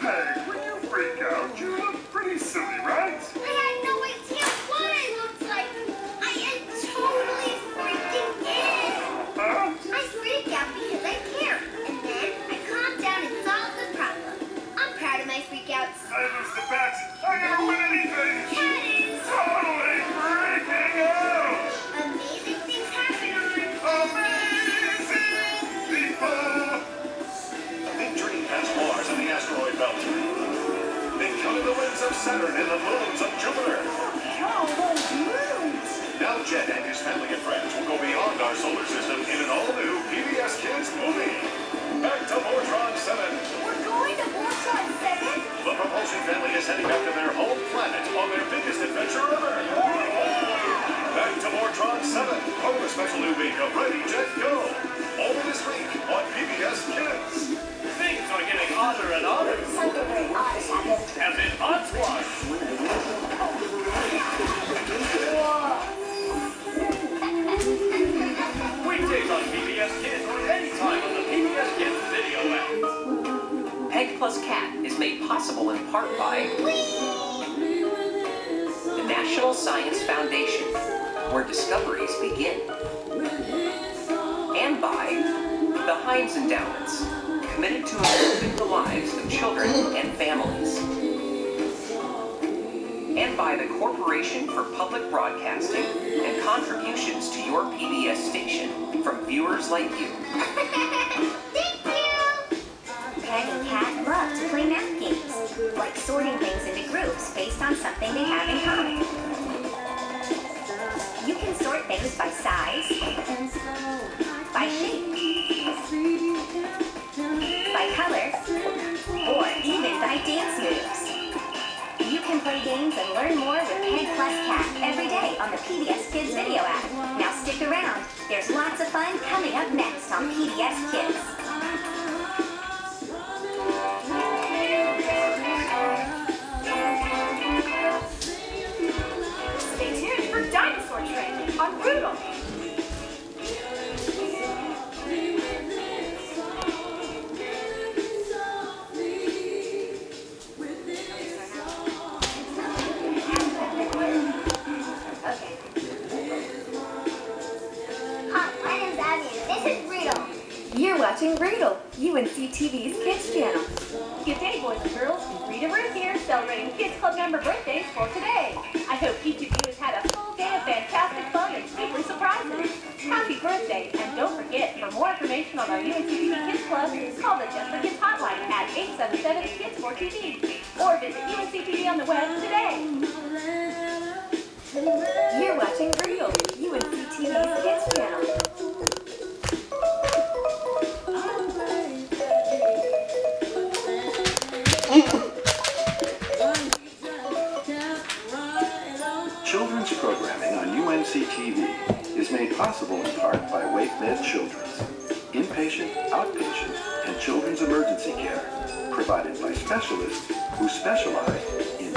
Hey, when you freak out, you look pretty silly, right? I had no idea what I looked like. I am totally freaking out. Huh? I freak out because I care, and then I calm down and solve the problem. I'm proud of my freakouts. I lose the bet. I never win anything. Cat is Totally freaking out. amazing things happen on Amazing people. Big dream has Mars and the asteroid belt. Encounter the winds of Saturn and the moons of Jupiter. Oh, those moons! Now Jed and his family and friends will go beyond our solar system in an all-new PBS Kids movie. Back to Voltron 7. We're going to Voltron 7? The propulsion family is heading back to their home planet on their biggest adventure ever. Back to Voltron 7. Part of a special new week of Ready, Jet, Go. Only this week on PBS Kids. Things are getting odder and odder. Something very odd has happened. As in Onslaught. Weekdays on PBS Kids or anytime on the PBS Kids video app. Peg Plus Cat is made possible in part by the National Science Foundation, where discoveries begin, and by the Heinz Endowments, committed to improving the lives of children and families, and by the Corporation for Public Broadcasting and contributions to your PBS station from viewers like you. Thank you! Peg and Cat love to play math games, like sorting things into groups based on something they have in common. You can sort things by size, by shape, by color, or even by dance moves. You can play games and learn more with Peg Plus Cat every day on the PBS Kids video app. Now stick around. There's lots of fun coming up next on PBS Kids. Stay tuned for Dinosaur Train on Brutal. You're watching Brutal, UNC-TV's Kids channel. Good day, boys and girls. Rita Ruth here, celebrating Kids Club member birthdays for today. I hope each of you has had a full day of fantastic fun and super surprises. Happy birthday, and don't forget, for more information on our UNC-TV Kids Club, call the Just for Kids hotline at 877-KIDS-4TV, or visit UNC-TV on the web today. You're watching Brutal, UNC-TV's Kids channel. Children's programming on UNC-TV is made possible in part by WakeMed Children's, inpatient, outpatient, and children's emergency care provided by specialists who specialize in